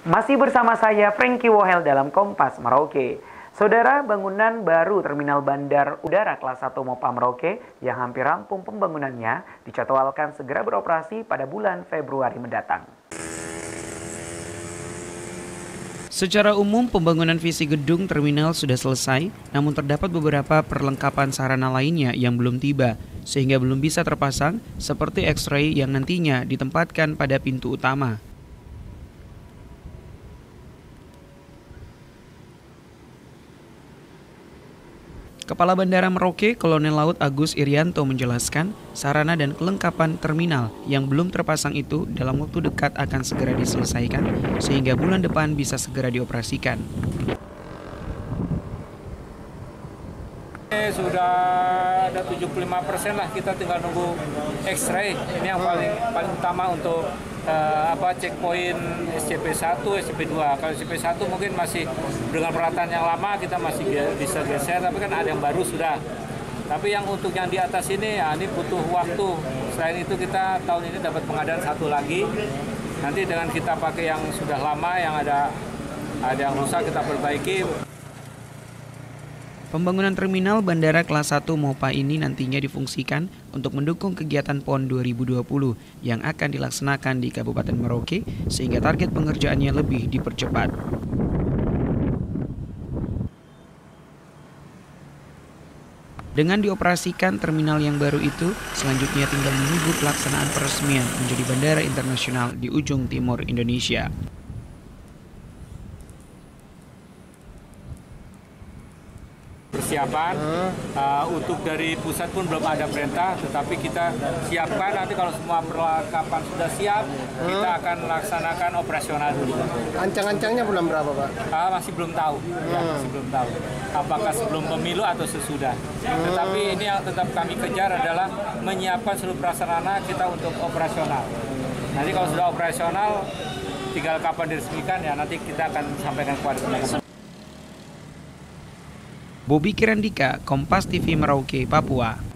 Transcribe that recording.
Masih bersama saya Frankie Wohel dalam Kompas Merauke. Saudara, bangunan baru Terminal Bandar Udara Kelas 1 Mopa Merauke yang hampir rampung pembangunannya dijadwalkan segera beroperasi pada bulan Februari mendatang. Secara umum, pembangunan visi gedung terminal sudah selesai, namun terdapat beberapa perlengkapan sarana lainnya yang belum tiba, sehingga belum bisa terpasang, seperti X-ray yang nantinya ditempatkan pada pintu utama. Kepala Bandara Merauke, Kolonel Laut Agus Irianto menjelaskan, sarana dan kelengkapan terminal yang belum terpasang itu dalam waktu dekat akan segera diselesaikan, sehingga bulan depan bisa segera dioperasikan. Sudah ada 75% lah, kita tinggal nunggu X-ray. Ini yang paling utama untuk checkpoint SCP-1, SCP-2. Kalau SCP-1 mungkin masih dengan peralatan yang lama kita masih bisa geser, tapi kan ada yang baru sudah. Tapi yang untuk yang di atas ini, ya ini butuh waktu. Selain itu kita tahun ini dapat pengadaan satu lagi. Nanti dengan kita pakai yang sudah lama, yang ada yang rusak kita perbaiki. Pembangunan terminal Bandara Kelas 1 Mopa ini nantinya difungsikan untuk mendukung kegiatan PON 2020 yang akan dilaksanakan di Kabupaten Merauke sehingga target pengerjaannya lebih dipercepat. Dengan dioperasikan terminal yang baru itu, selanjutnya tinggal menunggu pelaksanaan peresmian menjadi bandara internasional di ujung timur Indonesia. Persiapan untuk dari pusat pun belum ada perintah, tetapi kita siapkan nanti kalau semua perlengkapan sudah siap, kita akan laksanakan operasional dulu. Ancang-ancangnya bulan berapa, Pak? Masih belum tahu, ya, masih belum tahu. Apakah sebelum pemilu atau sesudah. Tetapi ini yang tetap kami kejar adalah menyiapkan seluruh prasarana kita untuk operasional. Nanti kalau sudah operasional, tinggal kapan diresmikan ya nanti kita akan sampaikan kepada teman-teman. Bobi Kirandika, Kompas TV Merauke, Papua.